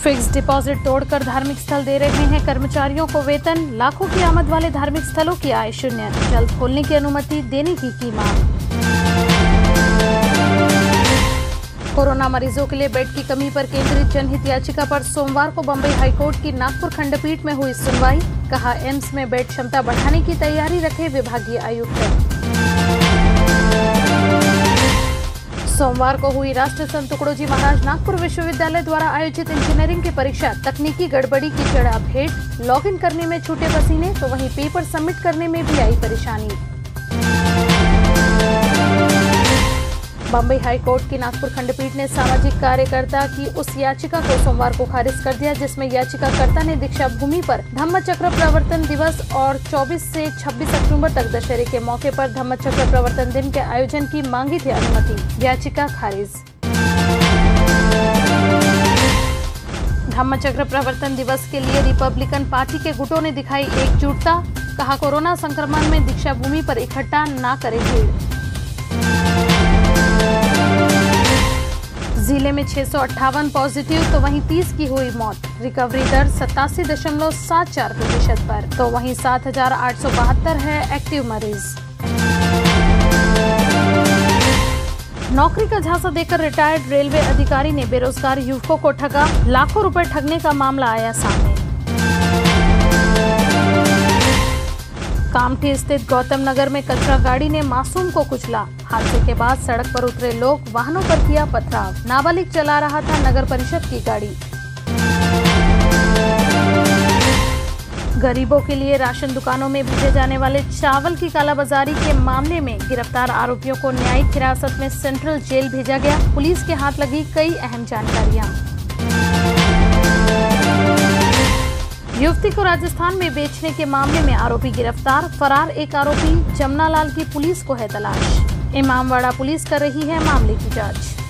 Fix deposit तोड़कर धार्मिक स्थल दे रहे हैं कर्मचारियों को वेतन। लाखों की आमद वाले धार्मिक स्थलों की आय शून्य। जल्द खोलने की अनुमति देने की मांग। कोरोना मरीजों के लिए बेड की कमी पर केंद्रित जनहित याचिका पर सोमवार को बंबई हाईकोर्ट की नागपुर खंडपीठ में हुई सुनवाई। कहा, एम्स में बेड क्षमता बढ़ाने की तैयारी रखे विभागीय आयुक्त। सोमवार को हुई राष्ट्र संत तुकडोजी महाराज नागपुर विश्वविद्यालय द्वारा आयोजित इंजीनियरिंग की परीक्षा तकनीकी गड़बड़ी की चढ़ा भेंट। लॉगिन करने में छूटे पसीने तो वहीं पेपर सबमिट करने में भी आई परेशानी। बंबई हाईकोर्ट की नागपुर खंडपीठ ने सामाजिक कार्यकर्ता की उस याचिका को सोमवार को खारिज कर दिया जिसमें याचिकाकर्ता ने दीक्षा भूमि पर धम्मचक्र प्रवर्तन दिवस और 24 से 26 अक्टूबर तक दशहरे के मौके पर धम्मचक्र प्रवर्तन दिन के आयोजन की मांगी थी अनुमति। याचिका खारिज। धम्मचक्र प्रवर्तन दिवस के लिए रिपब्लिकन पार्टी के गुटों ने दिखाई एकजुटता। कहा, कोरोना संक्रमण में दीक्षा भूमि पर इकट्ठा न करे भीड़। जिले में 658 पॉजिटिव तो वहीं 30 की हुई मौत। रिकवरी दर 87.74% पर तो वहीं 7,872 है एक्टिव मरीज। नौकरी का झांसा देकर रिटायर्ड रेलवे अधिकारी ने बेरोजगार युवकों को ठगा। लाखों रुपए ठगने का मामला आया सामने। कामठी स्थित गौतम नगर में कचरा गाड़ी ने मासूम को कुचला। हादसे के बाद सड़क पर उतरे लोग वाहनों पर किया पथराव। नाबालिग चला रहा था नगर परिषद की गाड़ी। गरीबों के लिए राशन दुकानों में भेजे जाने वाले चावल की कालाबाजारी के मामले में गिरफ्तार आरोपियों को न्यायिक हिरासत में सेंट्रल जेल भेजा गया। पुलिस के हाथ लगी कई अहम जानकारियां। युवती को राजस्थान में बेचने के मामले में आरोपी गिरफ्तार। फरार एक आरोपी जमनालाल की पुलिस को है तलाश। इमामवाड़ा पुलिस कर रही है मामले की जांच।